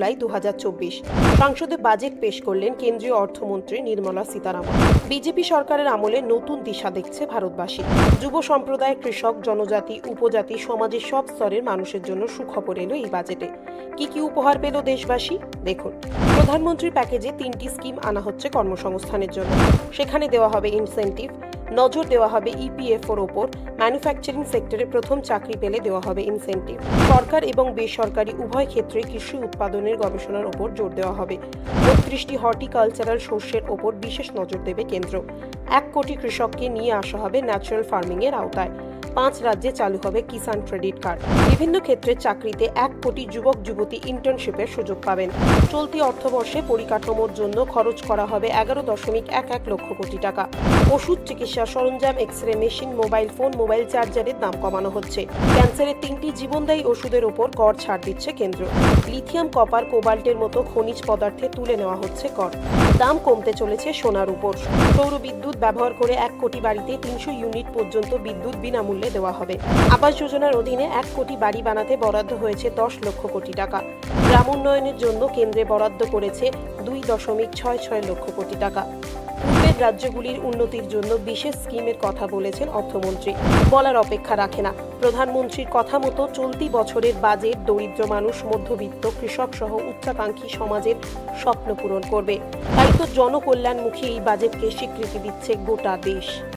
জুলাই 2024 সংসদে বাজেট পেশ করলেন কেন্দ্রীয় অর্থমন্ত্রী নির্মলা সীতারামন। বিজেপি সরকারের আমলে নতুন দিশা দেখছে ভারতবাসী। যুব সম্প্রদায়, কৃষক, জনজাতি, উপজাতি, সমাজের সব স্তরের মানুষের জন্য সুখবর এলো এই বাজেটে। কি কি উপহার পেল দেশবাসী দেখুন। প্রধানমন্ত্রীর প্যাকেজে 3টি স্কিম আনা হচ্ছে কর্মসংস্থানের জন্য। সেখানে দেওয়া হবে ইনসেন্টিভ, নজর দেওয়া হবে ইপিএফওর ওপর। ম্যানুফ্যাকচারিং সেক্টরে প্রথম চাকরি পেলে দেওয়া হবে ইনসেন্টিভ। সরকার এবং বেসরকারি উভয় ক্ষেত্রে কৃষি উৎপাদনের গবেষণার ওপর জোর দেওয়া হবে। 32টি হর্টিকালচারাল শস্যের ওপর বিশেষ নজর দেবে কেন্দ্র। 1 কোটি কৃষককে নিয়ে আসা হবে ন্যাচারাল ফার্মিং এর আওতায়। 5 রাজ্যে চালু হবে কিষাণ ক্রেডিট কার্ড। বিভিন্ন ক্ষেত্রে চাকরিতে 1 কোটি যুবক যুবতী ইন্টার্নশিপের সুযোগ পাবেন। চলতি অর্থবর্ষে পরিকাঠামোর জন্য খরচ করা হবে 11.11 লক্ষ কোটি টাকা। ওষুধ, চিকিৎসা সরঞ্জাম, x-ray machine, mobile phone, mobile চার্জারের দাম কমানো হচ্ছে। ক্যান্সারের 3টি জীবনদায়ী ওষুধের ওপর কর ছাড় দিচ্ছে কেন্দ্র। লিথিয়াম, কপার, কোবাল্টের মতো খনিজ পদার্থে তুলে নেওয়া হচ্ছে কর। দাম কমতে চলেছে সোনার উপর। সৌর বিদ্যুৎ ব্যবহার করে 1 কোটি বাড়িতে 300 ইউনিট পর্যন্ত বিদ্যুৎ বিনামূল্যে দেওয়া হবে। আবাস যোজনার অধীনে 1 কোটি বাড়ি বানাতে বরাদ্দ হয়েছে 10 লক্ষ কোটি টাকা। গ্রাম উন্নয়নের জন্য কেন্দ্রে বরাদ্দ করেছে 2.66 লক্ষ কোটি টাকা। পূর্বের রাজ্যগুলির উন্নতির জন্য বিশেষ স্কিমের কথা বলেছেন অর্থমন্ত্রী। বলার অপেক্ষা রাখে না। প্রধানমন্ত্রীর কথা মতো চলতি বছরের বাজেট দরিদ্র মানুষ, মধ্যবিত্ত, কৃষক সহ উচ্চাকাঙ্ক্ষী সমাজের স্বপ্ন পূরণ করবে। তাই তো জনকল্যাণমুখী এই বাজেটকে স্বীকৃতি দিচ্ছে গোটা দেশ।